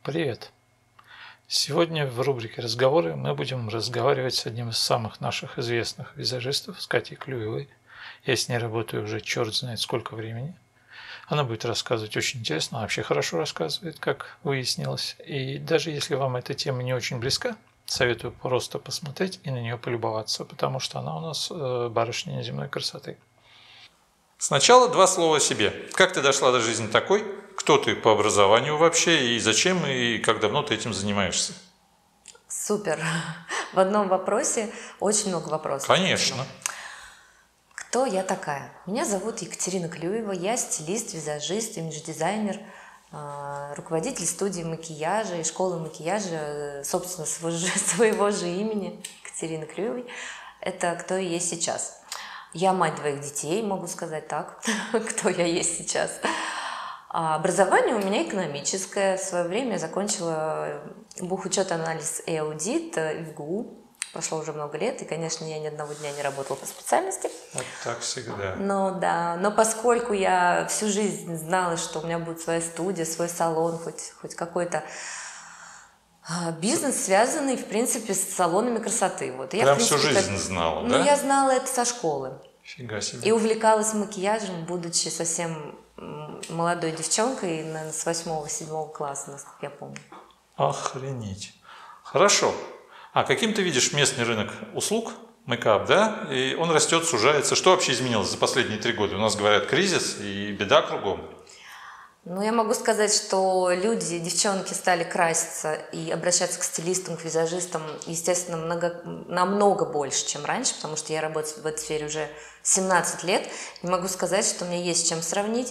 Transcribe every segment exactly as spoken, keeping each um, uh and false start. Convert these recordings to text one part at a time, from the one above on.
Привет! Сегодня в рубрике «Разговоры» мы будем разговаривать с одним из самых наших известных визажистов, с Катей Клюевой. Я с ней работаю уже черт знает сколько времени. Она будет рассказывать очень интересно, она вообще хорошо рассказывает, как выяснилось. И даже если вам эта тема не очень близка, советую просто посмотреть и на нее полюбоваться, потому что она у нас э, барышня неземной красоты. Сначала два слова о себе. Как ты дошла до жизни такой? Кто ты по образованию вообще и зачем и как давно ты этим занимаешься? Супер! В одном вопросе очень много вопросов. Конечно. Кто я такая? Меня зовут Екатерина Клюева, я стилист, визажист, имидж-дизайнер, руководитель студии макияжа и школы макияжа, собственно, своего же имени, Екатерины Клюевой. Это кто я есть сейчас. Я мать двоих детей, могу сказать так, кто я есть сейчас. А образование у меня экономическое. В свое время я закончила бухучет, анализ и аудит в МГУ. Прошло уже много лет, и, конечно, я ни одного дня не работала по специальности. Вот так всегда. Но, да, но поскольку я всю жизнь знала, что у меня будет своя студия, свой салон, хоть, хоть какой-то бизнес, связанный, в принципе, с салонами красоты. Вот. Прям я, в принципе, всю жизнь как... знала, ну, да? я знала это со школы. Фига себе. И увлекалась макияжем, будучи совсем молодой девчонкой, наверное, с восьмого-седьмого класса, насколько я помню. Охренеть. Хорошо. А каким ты видишь местный рынок услуг, мейкап, да? И он растет, сужается. Что вообще изменилось за последние три года? У нас, говорят, кризис и беда кругом. Ну, я могу сказать, что люди, девчонки стали краситься и обращаться к стилистам, к визажистам, естественно, много, намного больше, чем раньше, потому что я работаю в этой сфере уже семнадцать лет. Не могу сказать, что у меня есть с чем сравнить.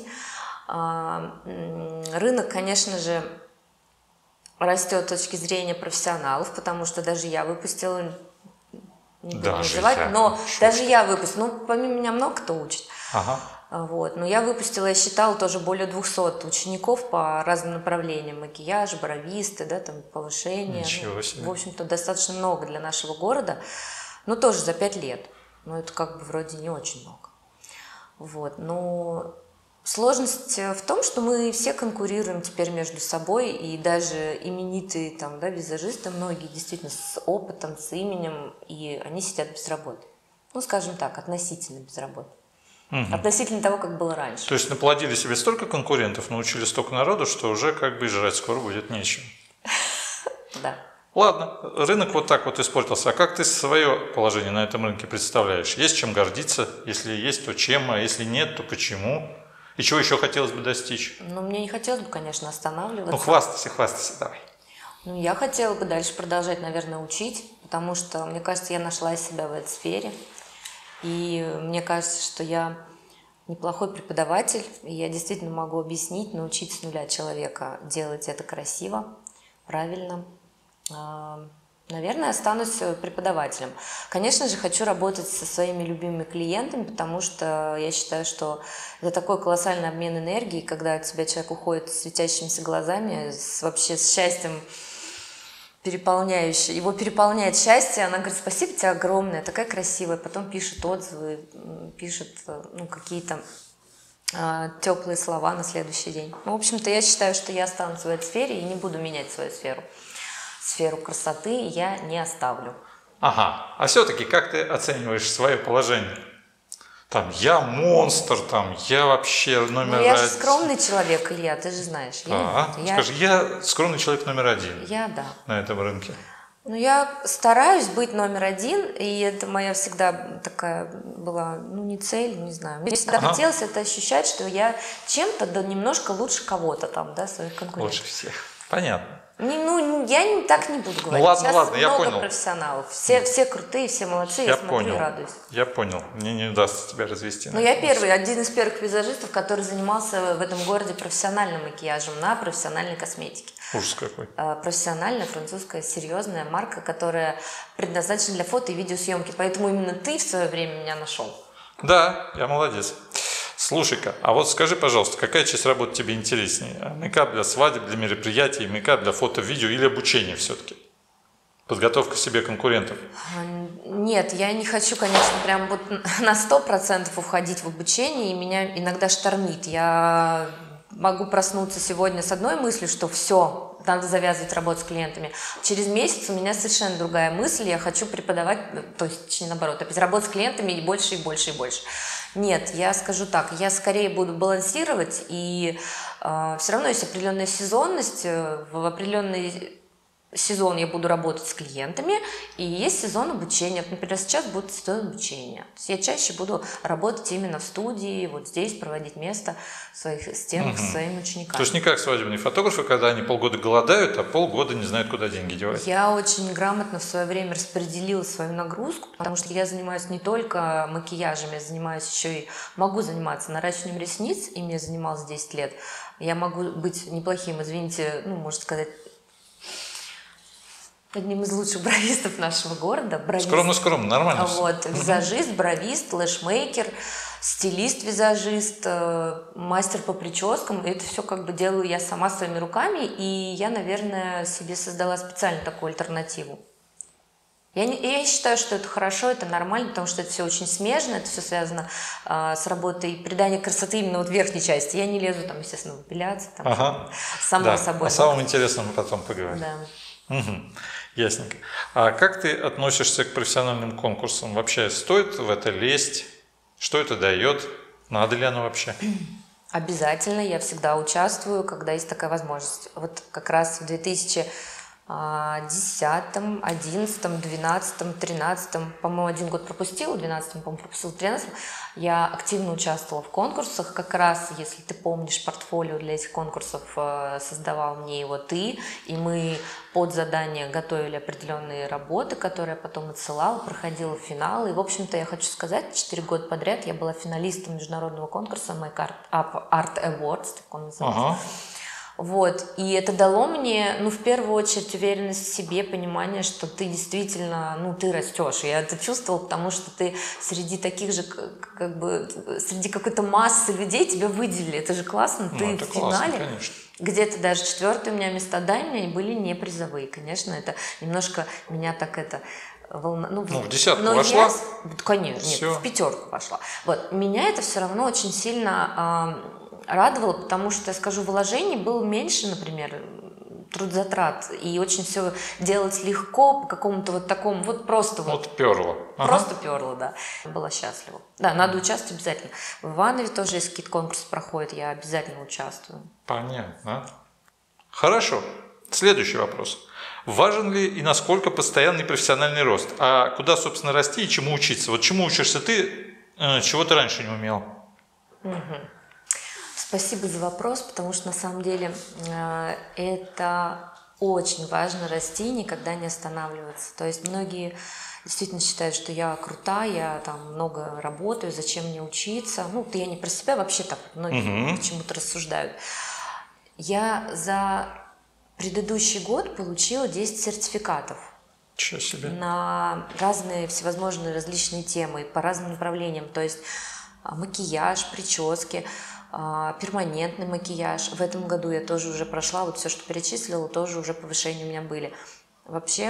Рынок, конечно же, растет с точки зрения профессионалов, потому что даже я выпустила, не буду называть, я. но Шо. даже я выпустила, ну, помимо меня много кто учит. Ага. Вот. Но я выпустила, я считала, тоже более двухсот учеников по разным направлениям. Макияж, бровисты, да, там, повышение. Ничего себе. Ну, в общем-то, достаточно много для нашего города. Но тоже за пять лет. Но это как бы вроде не очень много. Вот. Но сложность в том, что мы все конкурируем теперь между собой. И даже именитые там, да, визажисты, многие действительно с опытом, с именем, и они сидят без работы. Ну, скажем так, относительно без работы. Угу. Относительно того, как было раньше. То есть наплодили себе столько конкурентов, научили столько народу, что уже как бы и жрать скоро будет нечем. Да. Ладно, рынок вот так вот испортился. А как ты свое положение на этом рынке представляешь? Есть чем гордиться? Если есть, то чем? А если нет, то почему? И чего еще хотелось бы достичь? Ну, мне не хотелось бы, конечно, останавливаться. Ну, хвастайся, хвастайся, давай. Ну, я хотела бы дальше продолжать, наверное, учить, потому что, мне кажется, я нашла себя в этой сфере. И мне кажется, что я неплохой преподаватель, и я действительно могу объяснить, научить с нуля человека делать это красиво, правильно. Наверное, останусь преподавателем. Конечно же, хочу работать со своими любимыми клиентами, потому что я считаю, что это такой колоссальный обмен энергией, когда от тебя человек уходит с светящимися глазами, с, вообще с счастьем, переполняющее, его переполняет счастье, она говорит: спасибо тебе огромное, такая красивая, потом пишет отзывы, пишет, ну, какие-то э, теплые слова на следующий день. Ну, в общем-то, я считаю, что я останусь в этой сфере и не буду менять свою сферу. Сферу красоты я не оставлю. Ага, а все-таки как ты оцениваешь свое положение? Там, я монстр, там, я вообще номер один. Ну, я же скромный человек, Илья, ты же знаешь. А, я, скажи, я... я скромный человек номер один. Я, да. На этом рынке. Ну, я стараюсь быть номер один, и это моя всегда такая была, ну, не цель, не знаю. Мне всегда ага. хотелось это ощущать, что я чем-то, да, немножко лучше кого-то там, да, своих конкурентов. Лучше всех. Понятно. Не, ну, я не, так не буду говорить. Ну, ладно, Сейчас ладно, я много понял. профессионалов. Все, все крутые, все молодцы, я, я смотрю понял. и радуюсь. Я понял. Мне не удастся тебя развести. Ну, я первый, один из первых визажистов, который занимался в этом городе профессиональным макияжем на профессиональной косметике. Ужас какой. Профессиональная, французская, серьезная марка, которая предназначена для фото и видеосъемки. Поэтому именно ты в свое время меня нашел. Да, я молодец. Слушай-ка, а вот скажи, пожалуйста, какая часть работы тебе интереснее? Мейкап для свадеб, для мероприятий, мейкап для фото, видео или обучение все-таки? Подготовка себе конкурентов? Нет, я не хочу, конечно, прям вот на сто процентов уходить в обучение, и меня иногда штормит. Я могу проснуться сегодня с одной мыслью, что все, надо завязывать работу с клиентами. Через месяц у меня совершенно другая мысль, я хочу преподавать, то есть, точнее, наоборот, опять работать с клиентами и больше, и больше, и больше. Нет, я скажу так, я скорее буду балансировать, и э, все равно есть определенная сезонность, в определенный сезон я буду работать с клиентами, и есть сезон обучения. Вот, например, сейчас будет сезон обучения. То есть я чаще буду работать именно в студии, вот здесь, проводить место своих стен угу. с своими учениками. То есть не как свадебные фотографы, когда они полгода голодают, а полгода не знают, куда деньги девать. Я очень грамотно в свое время распределила свою нагрузку, потому что я занимаюсь не только макияжем, я занимаюсь еще и могу заниматься наращиванием ресниц, им я занималась десять лет. Я могу быть неплохим, извините, ну, можно сказать, одним из лучших бровистов нашего города. Скромно-скромно, нормально. Вот, визажист, бровист, лэшмейкер, стилист-визажист, мастер по прическам. Это все как бы делаю я сама своими руками, и я, наверное, себе создала специально такую альтернативу. Я, не, я считаю, что это хорошо, это нормально, потому что это все очень смежно, это все связано а, с работой придания красоты именно вот верхней части. Я не лезу там, естественно, в эпиляцию, там, ага. само да. собой. О самом интересном мы потом поговорим. Да. Угу. Ясненько. А как ты относишься к профессиональным конкурсам? Вообще стоит в это лезть? Что это дает? Надо ли оно вообще? Обязательно. Я всегда участвую, когда есть такая возможность. Вот как раз в две тысячи десятом, одиннадцатом, двенадцатом, тринадцатом, по-моему, один год пропустила, в двенадцатом, по-моему, пропустила, в тринадцатом, я активно участвовала в конкурсах, как раз, если ты помнишь, портфолио для этих конкурсов создавал мне его ты, и мы под задание готовили определенные работы, которые я потом отсылала, проходила финалы, и, в общем-то, я хочу сказать, четыре года подряд я была финалистом международного конкурса Make Art, Art Awards, так он называется. Ага. Вот, и это дало мне, ну, в первую очередь, уверенность в себе, понимание, что ты действительно, ну, ты растешь. Я это чувствовала, потому что ты среди таких же, как бы, среди какой-то массы людей тебя выделили. Это же классно, ты ну, в финале. Классно, где-то даже четвертые у меня места, да, у меня были не призовые. Конечно, это немножко меня так это... Волна... Ну, ну, в десятку вошла? Я... Конечно, нет, в пятерку вошла. Вот, меня это все равно очень сильно... Э, радовало, потому что, я скажу, вложений было меньше, например, трудозатрат, и очень все делать легко, по какому-то вот такому, вот просто вот. Вот перло. Ага. Просто перло, да. Была счастлива. Да, надо участвовать обязательно. В Иванове тоже, если какие-то конкурсы проходят, я обязательно участвую. Понятно. Хорошо. Следующий вопрос. Важен ли и насколько постоянный профессиональный рост? А куда, собственно, расти и чему учиться? Вот чему учишься ты, чего ты раньше не умел? Угу. Спасибо за вопрос, потому что на самом деле э, это очень важно расти, никогда не останавливаться. То есть многие действительно считают, что я крутая, я там много работаю, зачем мне учиться. Ну, я не про себя, вообще так многие угу. почему-то рассуждают. Я за предыдущий год получила десять сертификатов. Чего себе? На разные всевозможные различные темы, по разным направлениям. То есть макияж, прически, перманентный макияж. В этом году я тоже уже прошла, вот все, что перечислила, тоже уже повышения у меня были. Вообще,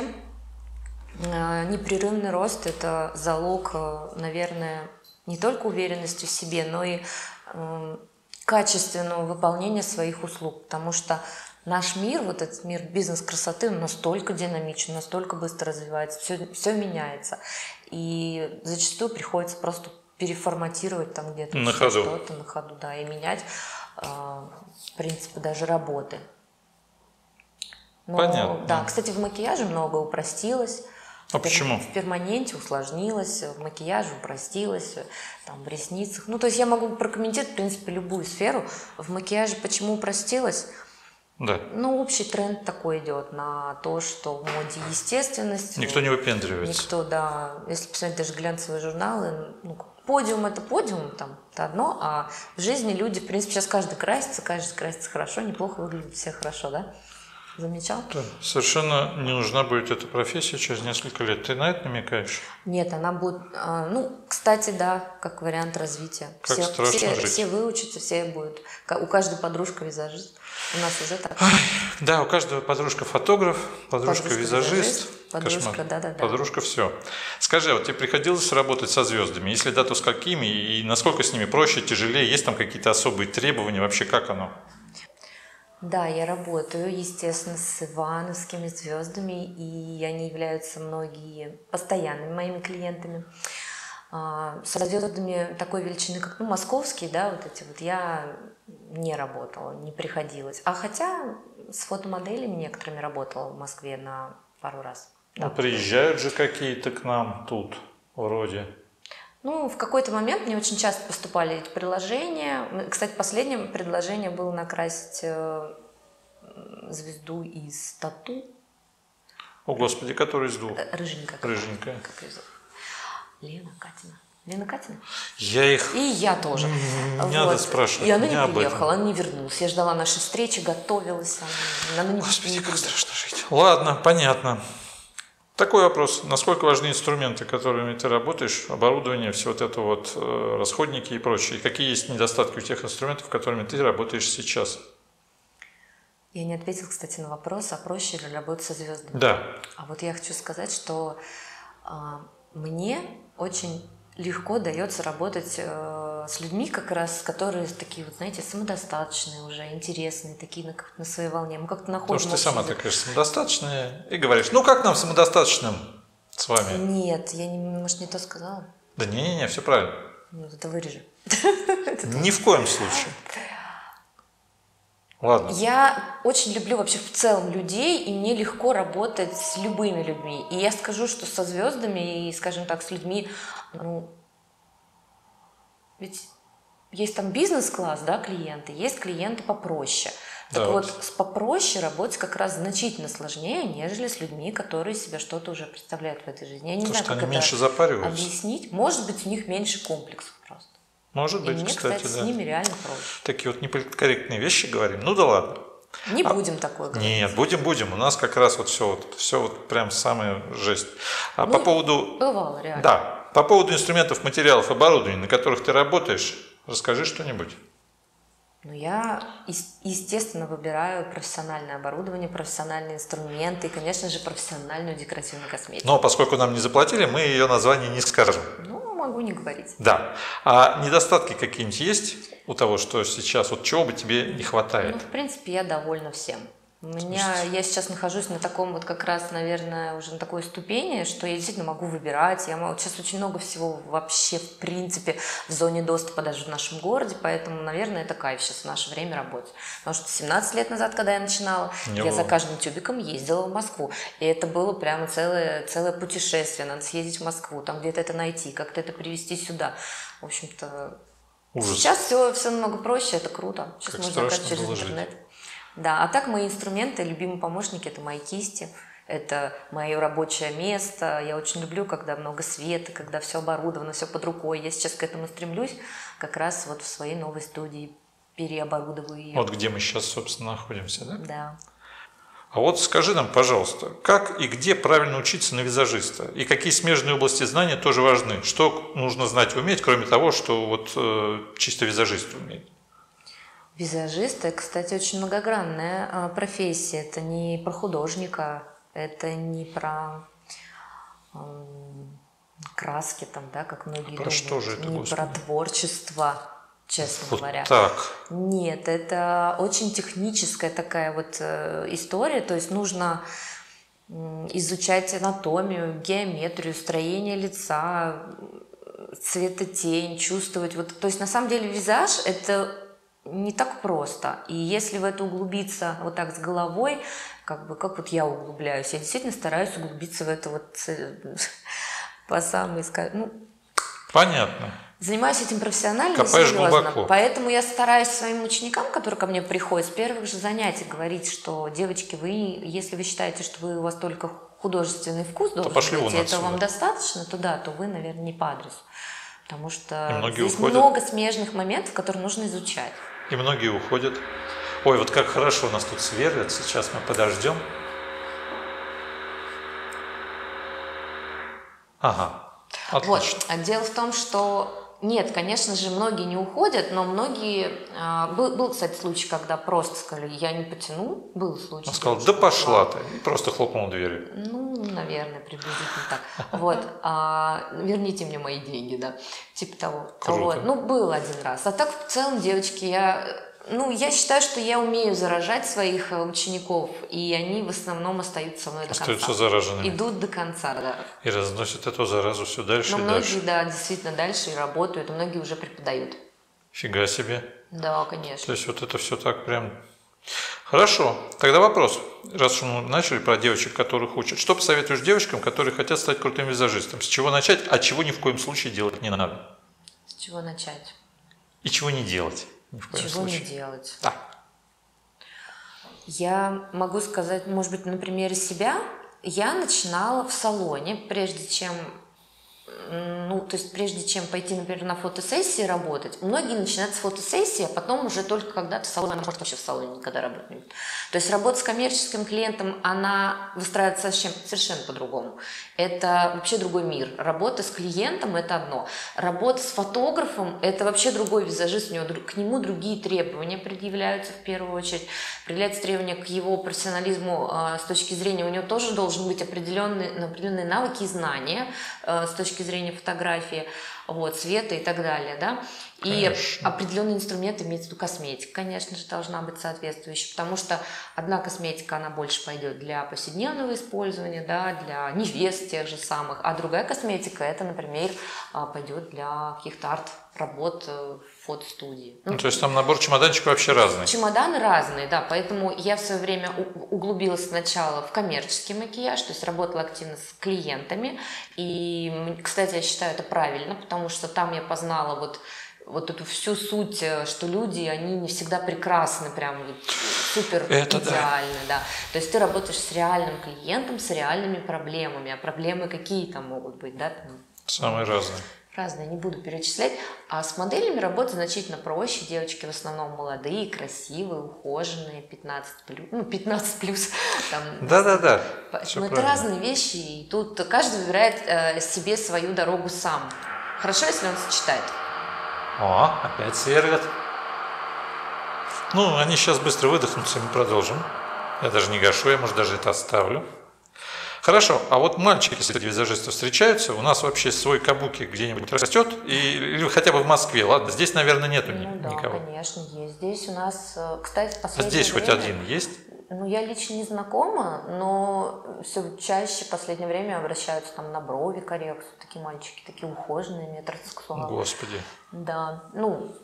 непрерывный рост – это залог, наверное, не только уверенности в себе, но и качественного выполнения своих услуг, потому что наш мир, вот этот мир бизнес-красоты, он настолько динамичен, настолько быстро развивается, все, все меняется, и зачастую приходится просто переформатировать там где-то на ходу. что-то на ходу, да, и менять э, в принципе даже работы. Но, понятно. Да, кстати, в макияже многое упростилось. А в почему? В перманенте усложнилось, в макияже упростилось, там в ресницах. Ну, то есть я могу прокомментировать, в принципе, любую сферу. В макияже почему упростилось? Да. Ну, общий тренд такой идет на то, что в моде естественность. Никто не выпендривается. Никто, да. Если посмотреть даже глянцевые журналы, ну, подиум – это подиум, там, это одно, а в жизни люди, в принципе, сейчас каждый красится, каждый красится хорошо, неплохо выглядит, все хорошо, да? Замечал? Да. Совершенно не нужна будет эта профессия через несколько лет. Ты на это намекаешь? Нет, она будет, ну, кстати, да, как вариант развития. Как все, страшно все, жить. Все выучатся, все будут. У каждой подружка визажист. У нас уже так. Ай, да, у каждого подружка фотограф, подружка, подружка визажист. Подружка, да-да-да. Подружка все. Скажи, вот тебе приходилось работать со звездами? Если да, то с какими? И насколько с ними проще, тяжелее? Есть там какие-то особые требования? Вообще как оно? Да, я работаю, естественно, с ивановскими звездами, и они являются многие постоянными моими клиентами. А, Со звездами такой величины, как ну, московские, да, вот эти вот, я не работала, не приходилось. А хотя с фотомоделями некоторыми работала в Москве на пару раз. Ну, Да. приезжают же какие-то к нам тут, вроде. Ну, в какой-то момент мне очень часто поступали эти предложения. Кстати, последнее предложение было накрасить э, звезду из тату. О, Господи, который из двух? Рыженькая. Рыженькая. Как ее зовут? Лена Катина. Лена Катина? Я их... И я тоже. Не Вот. надо спрашивать И она меня не об этом. приехала, она не вернулась. Я ждала нашей встречи, готовилась. Она, она не, Господи, не как приехала. страшно жить. Ладно, понятно. Такой вопрос. Насколько важны инструменты, которыми ты работаешь, оборудование, все вот это вот, э, расходники и прочее? И какие есть недостатки у тех инструментов, которыми ты работаешь сейчас? Я не ответила, кстати, на вопрос, а проще ли работать со звездами. Да. А вот я хочу сказать, что а, мне очень легко дается работать э, с людьми, как раз, которые такие, вот, знаете, самодостаточные уже, интересные, такие на, как на своей волне. Мы как-то находим Потому что ты общий сама язык. такая же самодостаточная и говоришь, ну как нам самодостаточным с вами? Нет, я, не, может, не то сказала? Да не-не-не, все правильно. Ну, это вырежи. Ни в коем случае. Ладно. Я очень люблю вообще в целом людей, и мне легко работать с любыми людьми. И я скажу, что со звездами и, скажем так, с людьми, ну, ведь есть там бизнес-класс, да, клиенты, есть клиенты попроще. Так Да, вот, вот. с попроще работать как раз значительно сложнее, нежели с людьми, которые себе что-то уже представляют в этой жизни. Я не Потому знаю, что как они это меньше запариваются. объяснить. Может быть, у них меньше комплексов просто. Может И быть, мне, кстати, кстати, да. с ними реально проще. Такие вот неполиткорректные вещи говорим. Ну да ладно. Не А, будем такое говорить. Нет, будем, будем. У нас как раз вот все вот, все вот прям самая жесть. А Ну, по поводу... Бывало, реально. Да, по поводу инструментов, материалов, оборудования, на которых ты работаешь, расскажи что-нибудь. Ну, я, естественно, выбираю профессиональное оборудование, профессиональные инструменты и, конечно же, профессиональную декоративную косметику. Но поскольку нам не заплатили, мы ее название не скажем. Ну, могу не говорить. Да. А недостатки какие-нибудь есть у того, что сейчас? Вот чего бы тебе не хватает? Ну, в принципе, я довольна всем. У меня, я сейчас нахожусь на таком вот как раз, наверное, уже на такой ступени, что я действительно могу выбирать. Я могу, сейчас очень много всего вообще, в принципе, в зоне доступа даже в нашем городе, поэтому, наверное, это кайф сейчас в наше время работать. Потому что семнадцать лет назад, когда я начинала, Не я было. за каждым тюбиком ездила в Москву. И это было прямо целое, целое путешествие. Надо съездить в Москву, там где-то это найти, как-то это привезти сюда. В общем-то, Ужас. сейчас все, все намного проще, это круто. Сейчас Как можно страшно заказать через было жить. интернет. Да, а так мои инструменты, любимые помощники – это мои кисти, это мое рабочее место. Я очень люблю, когда много света, когда все оборудовано, все под рукой. Я сейчас к этому стремлюсь, как раз вот в своей новой студии переоборудоваю ее. Вот где мы сейчас, собственно, находимся, да? Да. А вот скажи нам, пожалуйста, как и где правильно учиться на визажиста? И какие смежные области знания тоже важны? Что нужно знать и уметь, кроме того, что вот э, чисто визажист умеет? Визажист – это, кстати, очень многогранная а, профессия. Это не про художника, это не про м, краски, там, да, как многие Про думают. что же это, не Господи? про творчество, честно Вот говоря. так. Нет, это очень техническая такая вот э, история. То есть нужно м, изучать анатомию, геометрию, строение лица, цветотень, чувствовать. Вот, то есть на самом деле визаж – это не так просто. И если в это углубиться вот так с головой, как бы как вот я углубляюсь, я действительно стараюсь углубиться в это вот э, по самой, ну, Понятно. занимаюсь этим профессионально, Копаешь серьезно. глубоко. Поэтому я стараюсь своим ученикам, которые ко мне приходят, с первых же занятий говорить, что, девочки, вы, если вы считаете, что вы, у вас только художественный вкус должен пошли быть, вон и это отсюда. вам достаточно, то да, то вы, наверное, не по адресу. Потому И что многие здесь уходят. много смежных моментов, которые нужно изучать. И многие уходят. Ой, вот как хорошо у нас тут сверлят. Сейчас мы подождем. Ага. Отлично. Вот. А дело в том, что нет, конечно же, многие не уходят, но многие... а, был, был, кстати, случай, когда просто сказали, я не потяну. Был случай. Он сказал, девушка да пошла ушла. ты. И просто хлопнул дверью. Ну, наверное, приблизительно так. Вот. А, верните мне мои деньги, да. Типа того. Круто. Вот. Ну, был один раз. А так, в целом, девочки, я Ну, я считаю, что я умею заражать своих э, учеников, и они в основном остаются со мной до Остаются конца. зараженными. Идут до конца, да. И разносят эту заразу все дальше Но и многие, дальше. да, действительно дальше и работают, и многие уже преподают. Фига себе. Да, конечно. То есть вот это все так прям... Хорошо. Тогда вопрос. Раз уж мы начали про девочек, которых учат. Что посоветуешь девочкам, которые хотят стать крутым визажистом? С чего начать, а чего ни в коем случае делать не надо? С чего начать? И чего не делать ни в коем Чего случае? не делать? Да. Я могу сказать, может быть, на примере себя. Я начинала в салоне, прежде чем, ну, то есть прежде чем пойти, например, на фотосессии работать. Многие начинают с фотосессии, а потом уже только когда-то в салоне, может, вообще в салоне никогда работать не будет. То есть работа с коммерческим клиентом, она выстраивается совсем, совершенно по-другому. Это вообще другой мир. Работа с клиентом – это одно. Работа с фотографом – это вообще другой визажист, у него, к нему другие требования предъявляются в первую очередь. Предъявляются требования к его профессионализму э, с точки зрения, у него тоже должен быть определенные, определенные навыки и знания э, с точки зрения фотографии, вот, цвета и так далее, да. И Конечно. определенные инструменты, имеется в виду косметика, конечно же, должна быть соответствующей, потому что одна косметика, она больше пойдет для повседневного использования, да, для невест тех же самых, а другая косметика, это, например, пойдет для каких-то арт-работ в фотостудии. Ну, то есть там набор чемоданчиков вообще разный. Чемоданы разные, да, поэтому я в свое время углубилась сначала в коммерческий макияж, то есть работала активно с клиентами, и, кстати, я считаю это правильно, потому что там я познала вот вот эту всю суть, что люди, они не всегда прекрасны, прям вот супер Это идеальны, да. да. То есть ты работаешь с реальным клиентом, с реальными проблемами, а проблемы какие там могут быть, да? Там, Самые разные. разные, не буду перечислять. А с моделями работать значительно проще. Девочки в основном молодые, красивые, ухоженные, пятнадцать плюс, ну, пятнадцать плюс. Да-да-да. Но это разные вещи, и тут каждый выбирает э, себе свою дорогу сам. Хорошо, если он сочетает. О, опять сверлят. Ну, они сейчас быстро выдохнутся, и мы продолжим. Я даже не гашу, я, может, даже это оставлю. Хорошо, а вот мальчики среди визажистов встречаются? У нас вообще свой кабуки где-нибудь растет? И, или хотя бы в Москве? Ладно, здесь, наверное, нету ну, ни- да, никого. конечно, есть. Здесь у нас, кстати, в последнее Здесь время... хоть один есть? Ну, я лично не знакома, но все чаще в последнее время обращаются там на брови коррекцию. Такие мальчики, такие ухоженные, метросексуалы. Господи. Да, ну,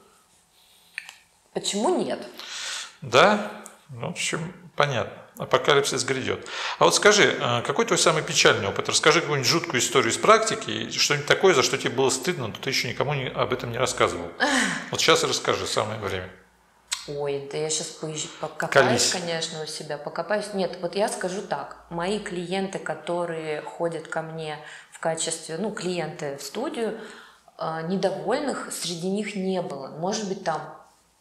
почему нет? Да? Ну, в общем, понятно. Апокалипсис грядет. А вот скажи, какой твой самый печальный опыт? Расскажи какую-нибудь жуткую историю из практики, что-нибудь такое, за что тебе было стыдно, но ты еще никому не, об этом не рассказывал. Вот сейчас и расскажи, самое время. Ой, да я сейчас поезж... покопаюсь, Колись. конечно, у себя, покопаюсь. Нет, вот я скажу так. Мои клиенты, которые ходят ко мне в качестве, ну, клиенты в студию, э, недовольных среди них не было. Может быть, там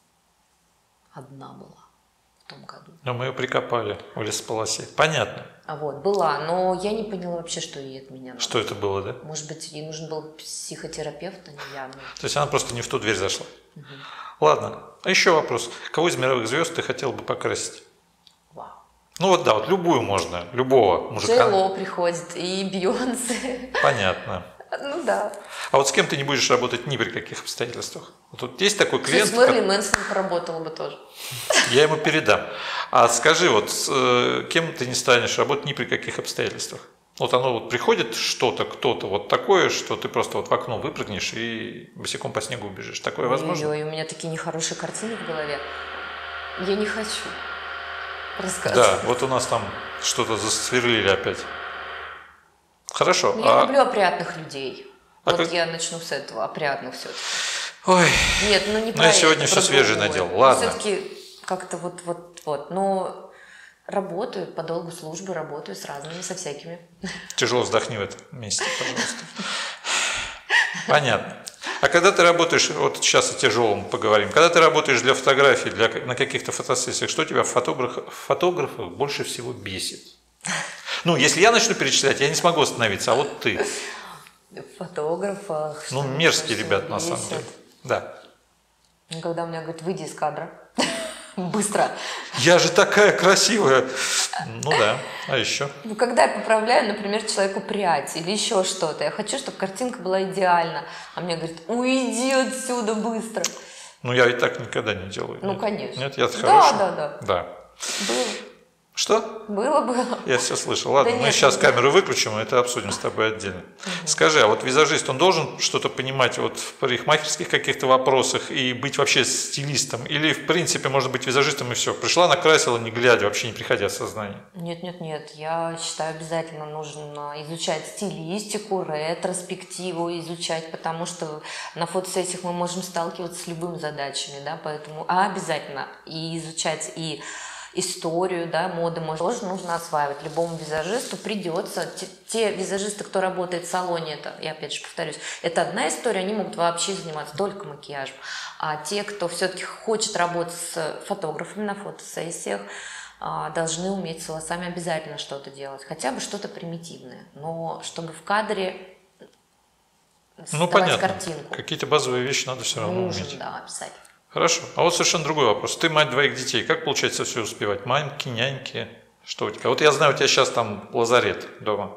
одна была в том году. Но мы ее прикопали в лесополосе. Понятно. А вот, была, но я не поняла вообще, что ей от меня надо. Что это было, да? Может быть, ей нужен был психотерапевт, а не я. Ну. То есть она просто не в ту дверь зашла. Угу. Ладно. А еще вопрос. Кого из мировых звезд ты хотел бы покрасить? Вау. Ну вот да, вот любую можно, любого мужика. Джей Ло приходит, и Бейонсе. Понятно. Ну да. А вот с кем ты не будешь работать ни при каких обстоятельствах? Вот тут есть такой клиент. С Мэрилин Мэнсон поработала бы тоже. Я ему передам. А скажи, вот с э, кем ты не станешь работать ни при каких обстоятельствах? Вот оно вот приходит что-то, кто-то вот такое, что ты просто вот в окно выпрыгнешь и босиком по снегу убежишь. Такое возможно? Ой, у меня такие нехорошие картины в голове. Я не хочу рассказывать. Да, вот у нас там что-то засверлили опять. Хорошо. Но я а... люблю опрятных людей. А вот как... я начну с этого, опрятных все-таки. Ой. Нет, ну не про Ну я это, сегодня про все свежее другое. надел. Ладно. Все-таки как-то вот, вот, вот. Но работаю по долгу службы, работаю с разными, со всякими. Тяжело вздохни в этом месте, пожалуйста. Понятно. А когда ты работаешь, вот сейчас о тяжелом поговорим, когда ты работаешь для фотографий, для, на каких-то фотосессиях, что тебя в фотографах, фотографах больше всего бесит? Ну, если я начну перечислять, я не смогу остановиться, а вот ты. В фотографах. Ну, мерзкие ребята, на самом деле. Да. Ну, когда у меня говорят, выйди из кадра. Быстро. Я же такая красивая. Ну да, а еще? Ну, когда я поправляю, например, человеку прядь или еще что-то, я хочу, чтобы картинка была идеальна. А мне говорят, уйди отсюда быстро. Ну, я и так никогда не делаю. Ну, нет. конечно. Нет, я Да, хороший. да, да. Да. Было. Что? Было, было. Я все слышал. Ладно, Да мы нет, сейчас нет. камеру выключим, и это обсудим с тобой отдельно. Угу. Скажи, а вот визажист, он должен что-то понимать вот в парикмахерских каких-то вопросах и быть вообще стилистом? Или, в принципе, может быть визажистом и все? Пришла, накрасила, не глядя, вообще не приходя в сознание? Нет, нет, нет. Я считаю, обязательно нужно изучать стилистику, ретроспективу изучать, потому что на фотосессиях мы можем сталкиваться с любыми задачами, да, поэтому а обязательно и изучать и историю, да, моды тоже нужно осваивать. Любому визажисту придется. Те, те визажисты, кто работает в салоне, это, я опять же повторюсь, это одна история, они могут вообще заниматься только макияжем. А те, кто все-таки хочет работать с фотографами на фотосессиях, должны уметь с волосами обязательно что-то делать, хотя бы что-то примитивное, но чтобы в кадре ну, создавать понятно. Картинку. Какие-то базовые вещи надо все равно Нужен, уметь. да, обязательно. Хорошо. А вот совершенно другой вопрос. Ты мать двоих детей. Как получается все успевать? Мамки, няньки? Что у тебя? Вот я знаю, у тебя сейчас там лазарет дома.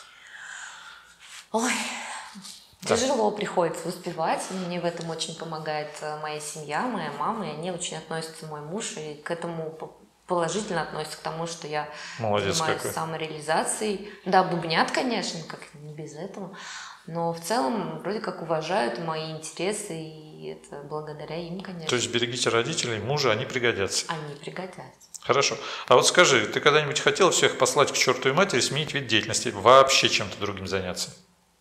Ой, да. Тяжело приходится успевать. Мне в этом очень помогает моя семья, моя мама. И они очень относятся, мой муж, и к этому положительно относятся к тому, что я Молодец занимаюсь какой. самореализацией. Да, бубнят, конечно, как не без этого. Но в целом вроде как уважают мои интересы, и это благодаря им, конечно. То есть берегите родителей, мужа, они пригодятся. Они пригодятся. Хорошо. А вот скажи, ты когда-нибудь хотел всех послать к чертовой матери, сменить вид деятельности, вообще чем-то другим заняться?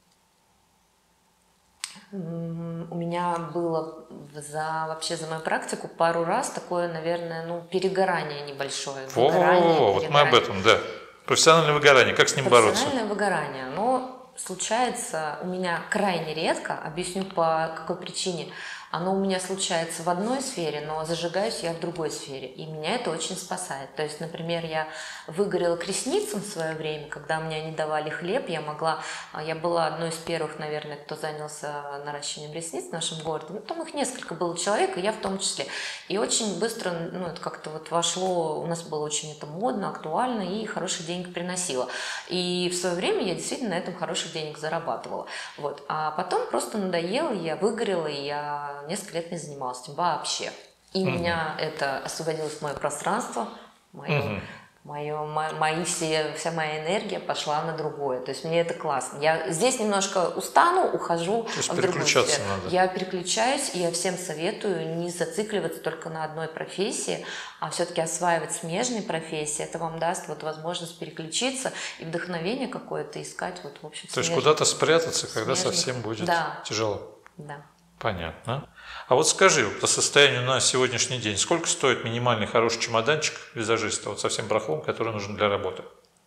У меня было за вообще за мою практику пару раз такое, наверное, ну, перегорание небольшое. О, Выгорание, вот мы об этом, да. Профессиональное выгорание, как с ним бороться? Профессиональное выгорание, но случается у меня крайне редко, объясню по какой причине. Оно у меня случается в одной сфере, но зажигаюсь я в другой сфере, и меня это очень спасает. То есть, например, я выгорела к ресницам в свое время, когда мне не давали хлеб, я могла, я была одной из первых, наверное, кто занялся наращиванием ресниц в нашем городе. Ну, там их несколько было человек, и я в том числе. И очень быстро, ну, это как-то вот вошло, у нас было очень это модно, актуально, и хороших денег приносило. И в свое время я действительно на этом хороших денег зарабатывала. Вот. А потом просто надоело, я выгорела, и я несколько лет не занималась этим вообще. И у меня это освободилось в мое пространство, мое, Угу. мое, мо- мои все, вся моя энергия пошла на другое. То есть мне это классно. Я здесь немножко устану, ухожу То есть в другую переключаться сферу. надо. Я переключаюсь, и я всем советую не зацикливаться только на одной профессии, а все-таки осваивать смежные профессии. Это вам даст вот возможность переключиться и вдохновение какое-то искать. Вот, в общем, То есть смежных- куда-то спрятаться, когда смежных. совсем будет Да. тяжело. Да. Понятно. А вот скажи, по состоянию на сегодняшний день, сколько стоит минимальный хороший чемоданчик визажиста, вот совсем барахлом, который нужен для работы?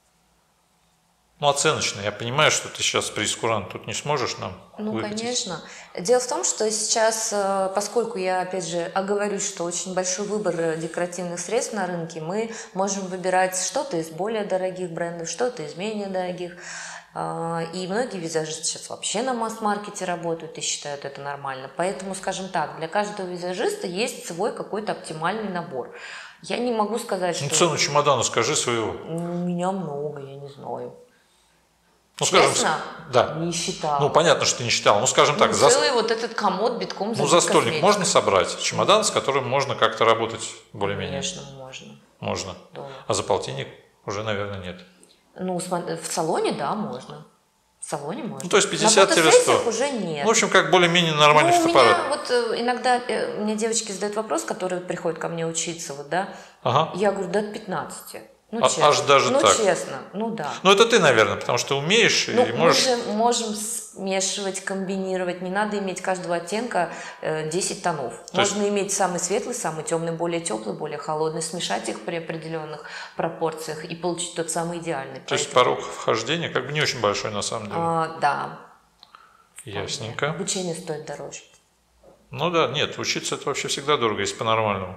Ну, оценочно. Я понимаю, что ты сейчас прейскурант тут не сможешь нам Ну, выкатить. конечно. Дело в том, что сейчас, э, поскольку я, опять же, оговорюсь, что очень большой выбор э, декоративных средств на рынке, мы можем выбирать что-то из более дорогих брендов, что-то из менее дорогих. А, И многие визажисты сейчас вообще на масс-маркете работают и считают это нормально. Поэтому, скажем так, для каждого визажиста есть свой какой-то оптимальный набор. Я не могу сказать, Ну, что цену чемодана скажи своего. у меня много, я не знаю. Ну, скажем, Честно? да. Не считала. Ну, понятно, что ты не считал. Ну, скажем так, Ну, за, целый вот этот комод битком ну, забит за стольник косметикой. можно собрать? Чемодан, с которым можно как-то работать более-менее? Конечно, можно. Можно. Да. А за полтинник уже, наверное, нет. Ну, смо- в салоне, да, можно. В салоне можно. Ну, то есть пятьдесят На сто. фотосессиях уже нет. Ну, в общем, как более-менее нормальный Ну, у фотоаппарат. меня вот э, иногда э, мне девочки задают вопрос, которые приходят ко мне учиться, вот, да. Ага. Я говорю, да, от пятнадцати. Ну, А- честно. аж даже ну, так? честно, ну да. Ну, это ты, наверное, потому что умеешь Ну, и мы можешь... же можем смешивать, комбинировать. Не надо иметь каждого оттенка э, десять тонов. То есть- Можно иметь самый светлый, самый темный, более теплый, более холодный, смешать их при определенных пропорциях и получить тот самый идеальный. То есть Поэтому, порог вхождения как бы не очень большой на самом деле. а, да. Ясненько. Обучение стоит дороже. Ну да, нет, учиться это вообще всегда дорого, если по-нормальному.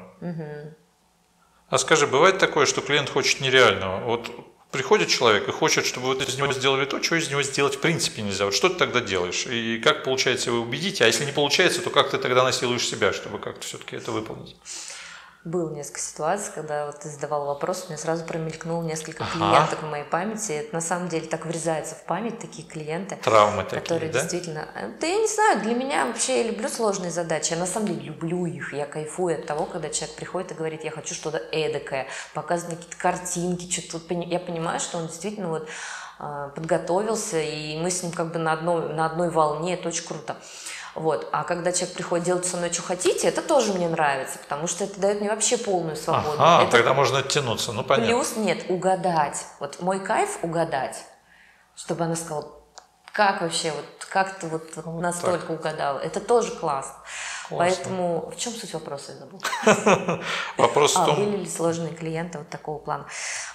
А скажи, бывает такое, что клиент хочет нереального? Вот приходит человек и хочет, чтобы вот из него сделали то, чего из него сделать в принципе нельзя. Вот что ты тогда делаешь? И как получается его убедить? А если не получается, то как ты тогда насилуешь себя, чтобы как-то все-таки это выполнить? Было несколько ситуаций, когда вот ты задавал вопрос, у меня сразу промелькнуло несколько Ага. клиенток в моей памяти. Это на самом деле так врезается в память, такие клиенты. Травмы такие, Которые да? действительно... Да я не знаю, для меня вообще я люблю сложные задачи. Я на самом деле люблю их. Я кайфую от того, когда человек приходит и говорит, я хочу что-то эдакое, показывает какие-то картинки, что-то вот пони- я понимаю, что он действительно вот э, подготовился, и мы с ним как бы на одной, на одной волне, это очень круто. Вот. А когда человек приходит делать со мной, что хотите, это тоже мне нравится, потому что это дает мне вообще полную свободу. Ага, Это тогда можно оттянуться, ну понятно. плюс, нет, угадать. Вот мой кайф угадать, чтобы она сказала, как вообще, вот как ты вот настолько угадала. Это тоже классно. Классно. Поэтому в чем суть вопроса, я забыла? Вопрос в А, том, были ли сложные клиенты вот такого плана?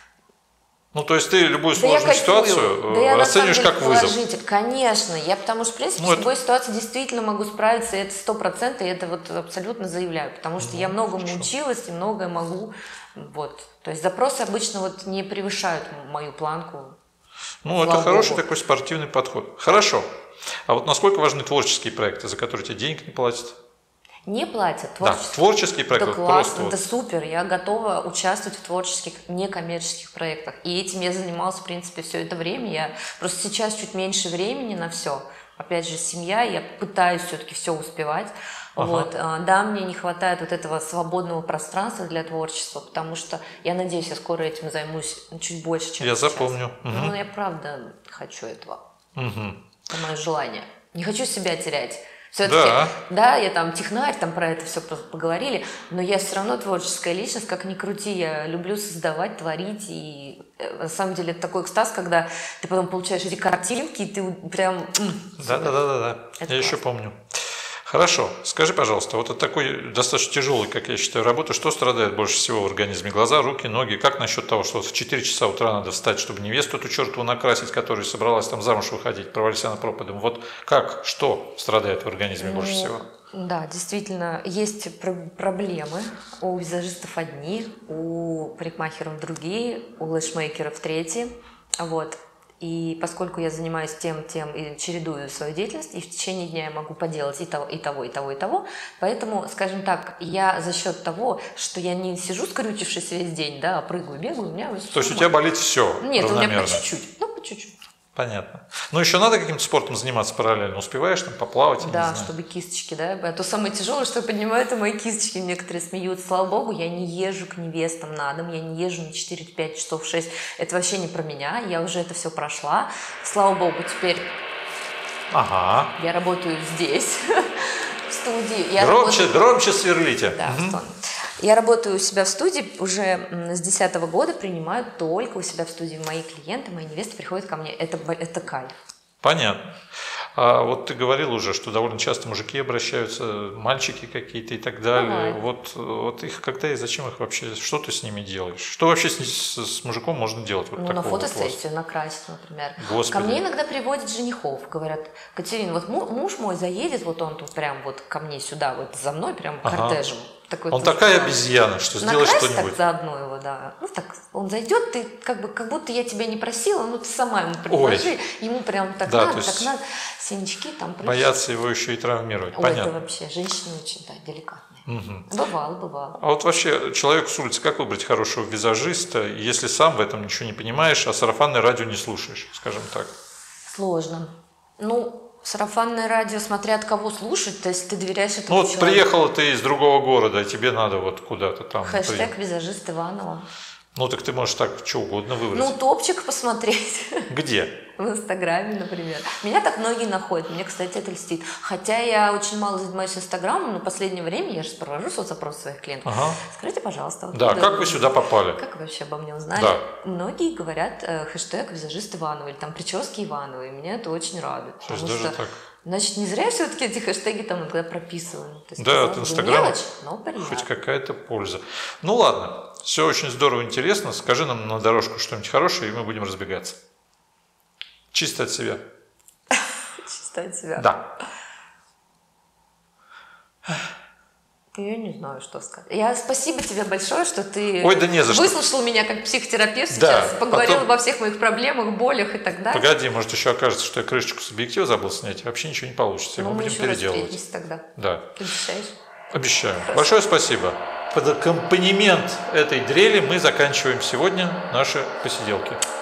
ну то есть ты любую Да я сложную кайфую. ситуацию Да я, э, на самом расцениваешь деле, как вызов. положитель. Конечно, я потому что, в принципе, Ну, с это- любой ситуацией действительно могу справиться, и это сто процентов, и это вот абсолютно заявляю, потому что я многому хорошо. училась и многое могу, вот. То есть запросы обычно вот не превышают мою планку. Ну, это Слава хороший Богу. такой спортивный подход. Хорошо. А вот насколько важны творческие проекты, за которые тебе денег не платят? Не платят Да, творчество. творческие проекты. Да вот классно, просто да вот. супер, я готова участвовать в творческих, некоммерческих проектах. И этим я занималась, в принципе, все это время. Я просто сейчас чуть меньше времени на все. Опять же, семья, я пытаюсь все-таки все успевать. Ага. Вот. а, Да, мне не хватает вот этого свободного пространства для творчества, потому что я надеюсь, я скоро этим займусь чуть больше, чем Я сейчас. запомню. Ну, Мгм. я правда хочу этого. Мгм. Это мое желание. Не хочу себя терять. Все-таки, Да. да. я там технарь, там про это все поговорили, но я все равно творческая личность, как ни крути, я люблю создавать, творить, и э, на самом деле это такой экстаз, когда ты потом получаешь эти картинки, и ты прям... м, Да, да, да, да, да. Это Я еще классно. помню. Хорошо. Скажи, пожалуйста, вот от такой достаточно тяжелой, как я считаю, работы, что страдает больше всего в организме? Глаза, руки, ноги? Как насчет того, что вот в четыре часа утра надо встать, чтобы невесту эту чертову накрасить, которая собралась там замуж выходить, провалилась она пропадом? Вот как, что страдает в организме больше Ну, всего? Да, действительно, есть про- проблемы. У визажистов одни, у парикмахеров другие, у лэшмейкеров третьи. Вот. И поскольку я занимаюсь тем, тем и чередую свою деятельность, и в течение дня я могу поделать и того, и того, и того, и того, поэтому, скажем так, я за счет того, что я не сижу скрючившись весь день, да, а прыгаю, бегаю, у меня... То есть у тебя болит все Нет, у меня равномерно? по чуть-чуть, ну, по чуть-чуть. Понятно. Но еще надо каким-то спортом заниматься параллельно? Успеваешь там поплавать? Я не Да, знаю. чтобы кисточки, да. А то самое тяжелое, что я поднимаю, это мои кисточки. Некоторые смеются. Слава богу, я не езжу к невестам на дом, я не езжу на четыре-пять часов, шесть. Это вообще не про меня, я уже это все прошла. Слава богу, теперь Ага. я работаю здесь, в студии. Я Громче, работаю- громче сверлите. Да, Мгм. Антон. Я работаю у себя в студии, уже м, с две тысячи десятого года принимаю только у себя в студии мои клиенты, мои невесты приходят ко мне. Это, бо- это кайф. Понятно. А вот ты говорил уже, что довольно часто мужики обращаются, мальчики какие-то и так далее. Бывает. Вот, вот их когда и зачем их вообще, что ты с ними делаешь? Что вообще с, с- с мужиком можно делать? Вот Ну, на такого вот фотосессию, накрасить, например. Господи. Ко мне иногда приводят женихов, говорят, Катерина, вот му- муж мой заедет, вот он тут прям вот ко мне сюда, вот за мной прям Ага. кортежем. Такой, Он тут, такая да. обезьяна, что сделай Накрась так что-нибудь. заодно его, да. Ну, так, он зайдет, ты как бы, как будто я тебя не просила, ну, ты сама ему предложи, ему прям так Да, надо, то есть так надо, синячки там, прыщи. Боятся его еще и травмировать. Ой, это Понятно. вообще, женщины очень, да, деликатные. Мгм. Бывало, бывало. А вот вообще человек с улицы, как выбрать хорошего визажиста, если сам в этом ничего не понимаешь, а сарафанное радио не слушаешь, скажем так? Сложно. Ну, сарафанное радио, смотря от кого слушать, то есть ты доверяешь Ну этому вот человеку. приехала ты из другого города, а тебе надо вот куда-то там. Хэштег при- визажист Иванова. Ну так ты можешь так что угодно выбрать. Ну, топчик посмотреть Где? в Инстаграме, например. Меня так многие находят, мне, кстати, это льстит. Хотя я очень мало занимаюсь Инстаграмом, но в последнее время я же провожу соцопрос своих клиентов. Ага. Скажите, пожалуйста. вот Да, куда как вы сюда попали? Как вы вообще обо мне узнали? Да. Многие говорят э, хэштег визажист Иванова или там прически Ивановой. И меня это очень радует. То есть потому даже что, так. значит, не зря все-таки эти хэштеги там иногда прописываем. То есть, Да, от казалось бы, Инстаграма мелочь, но приятно. Хоть какая-то польза. Ну ладно, все очень здорово, интересно. Скажи нам на дорожку что-нибудь хорошее, и мы будем разбегаться. Чисто от себя. Чисто от себя. Да. Я не знаю, что сказать. Я спасибо тебе большое, что ты Ой, да не за что. выслушал меня как психотерапевт Да, сейчас, поговорил потом- обо всех моих проблемах, болях и так далее. Погоди, может еще окажется, что я крышечку с объектива забыл снять, и вообще ничего не получится. Ну, Мы мы будем еще раз переделывать. встретимся тогда. Да, Ты обещаешь? обещаю. Большое спасибо. под аккомпанемент этой дрели мы заканчиваем сегодня наши посиделки.